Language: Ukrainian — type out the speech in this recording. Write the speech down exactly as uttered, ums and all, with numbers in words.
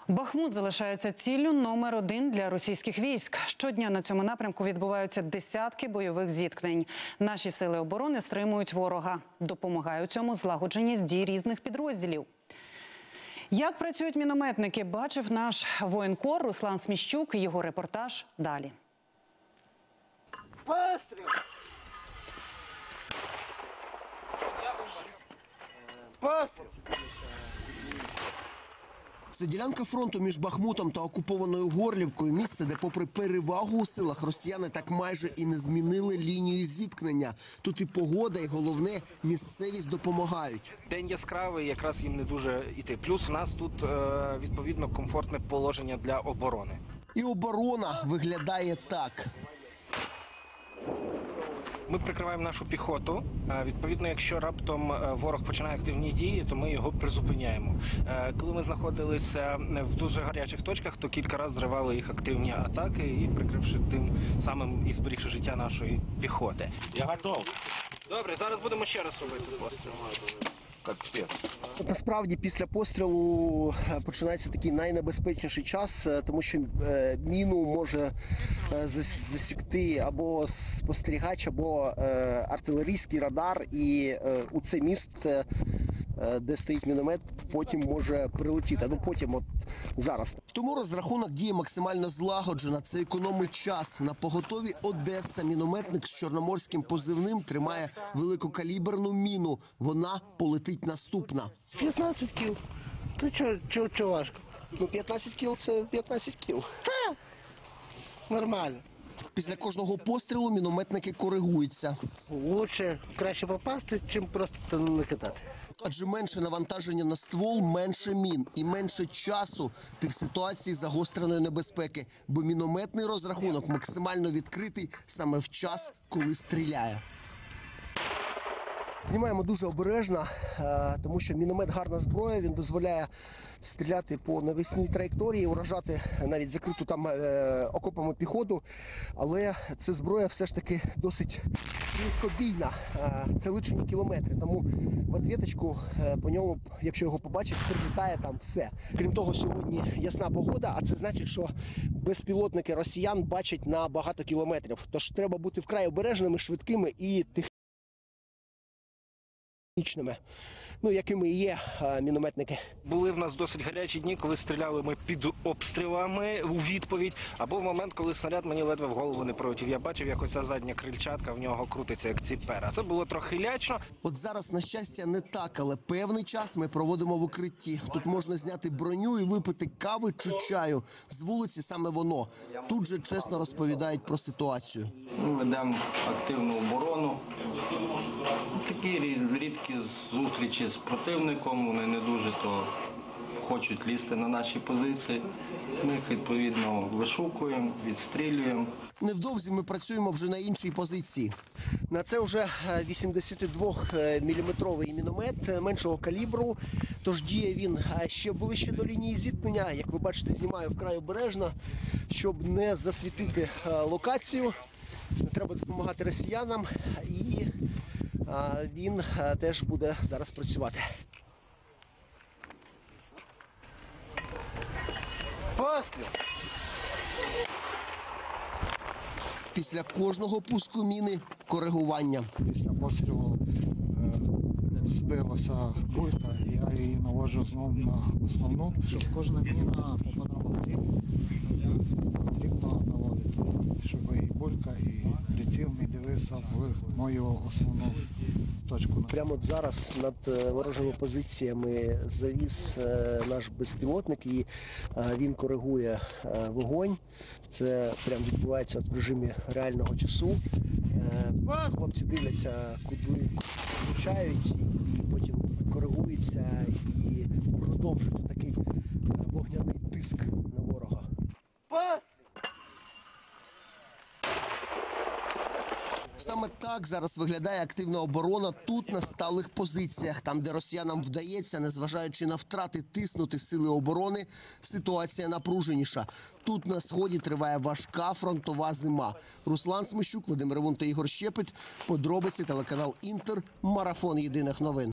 Бахмут залишається ціллю номер один для російських військ. Щодня на цьому напрямку відбуваються десятки бойових зіткнень. Наші сили оборони стримують ворога. Допомагає у цьому злагодженість дій різних підрозділів. Як працюють мінометники, бачив наш воєнкор Руслан Сміщук. Його репортаж далі. Постріл! Постріл! Це ділянка фронту між Бахмутом та окупованою Горлівкою. Місце, де попри перевагу у силах росіяни так майже і не змінили лінію зіткнення. Тут і погода, і головне – місцевість допомагають. День яскравий, якраз їм не дуже йти. Плюс у нас тут, відповідно, комфортне положення для оборони. І оборона виглядає так. Ми прикриваємо нашу піхоту. Відповідно, якщо раптом ворог починає активні дії, то ми його призупиняємо. Коли ми знаходилися в дуже гарячих точках, то кілька разів зривали їх активні атаки і прикривши тим самим і зберігши життя нашої піхоти. Я готов. Добре, зараз будемо ще раз робити постріл. Насправді після пострілу починається такий найнебезпечніший час, тому що міну може засікти або спостерігач, або артилерійський радар, і у це місце, де стоїть міномет, потім може прилетіти. Ну потім, от зараз. Тому розрахунок діє максимально злагоджено. Це економить час. На поготові Одеса мінометник з чорноморським позивним тримає великокаліберну міну. Вона полетить наступна. п'ятнадцять кіл. То чого, чого, чого важко? Ну, п'ятнадцять кіл – це п'ятнадцять кіл. Та, нормально. Після кожного пострілу мінометники коригуються. Лучше, краще попасти, чим просто там накидати. Адже менше навантаження на ствол, менше мін і менше часу ти в ситуації загостреної небезпеки. Бо мінометний розрахунок максимально відкритий саме в час, коли стріляє. Знімаємо дуже обережно, тому що міномет – гарна зброя, він дозволяє стріляти по навісній траєкторії, уражати навіть закриту там окопами піхоту, але ця зброя все ж таки досить близькобійна, це лічені кілометри, тому в ответочку по ньому, якщо його побачить, прилітає там все. Крім того, сьогодні ясна погода, а це значить, що безпілотники росіян бачать на багато кілометрів, тож треба бути вкрай обережними, швидкими і технічними. Ну, якими і є а, мінометники. Були в нас досить гарячі дні, коли стріляли ми під обстрілами у відповідь, або в момент, коли снаряд мені ледве в голову не пролетів. Я бачив, як оця задня крильчатка в нього крутиться, як ціпера. Це було трохи лячно. От зараз, на щастя, не так, але певний час ми проводимо в укритті. Тут можна зняти броню і випити кави чи чаю. З вулиці саме воно. Тут же чесно розповідають про ситуацію. Ми ведемо активну оборону. Такі рідкі зустрічі з противником, вони не дуже то хочуть лізти на наші позиції. Ми їх, відповідно, вишукуємо, відстрілюємо. Невдовзі ми працюємо вже на іншій позиції. На це вже вісімдесятидвоміліметровий міномет меншого калібру, тож діє він ще ближче до лінії зіткнення. Як ви бачите, знімаю вкрай обережно, щоб не засвітити локацію. Треба допомагати росіянам, і він теж буде зараз працювати. Постріл! Після кожного пуску міни – коригування. Після пострілу е, збилася булька, і я її навожу знову на основну. Щоб кожна міна попадала в ціль, потрібно наводити, щоб і булька, і приціл не дивився в мою основну точку. Прямо от зараз над ворожими позиціями завіс наш безпілотник, і він коригує вогонь. Це прямо відбувається в режимі реального часу. Хлопці дивляться, куди влучають, і потім коригуються і продовжують такий вогняний тиск на ворога. Саме так зараз виглядає активна оборона тут, на сталих позиціях. Там, де росіянам вдається, незважаючи на втрати, тиснути сили оборони, ситуація напруженіша. Тут на сході триває важка фронтова зима. Руслан Сміщук, Вадим Ревун та Ігор Щепет. Подробиці, телеканал Інтер. Марафон єдиних новин.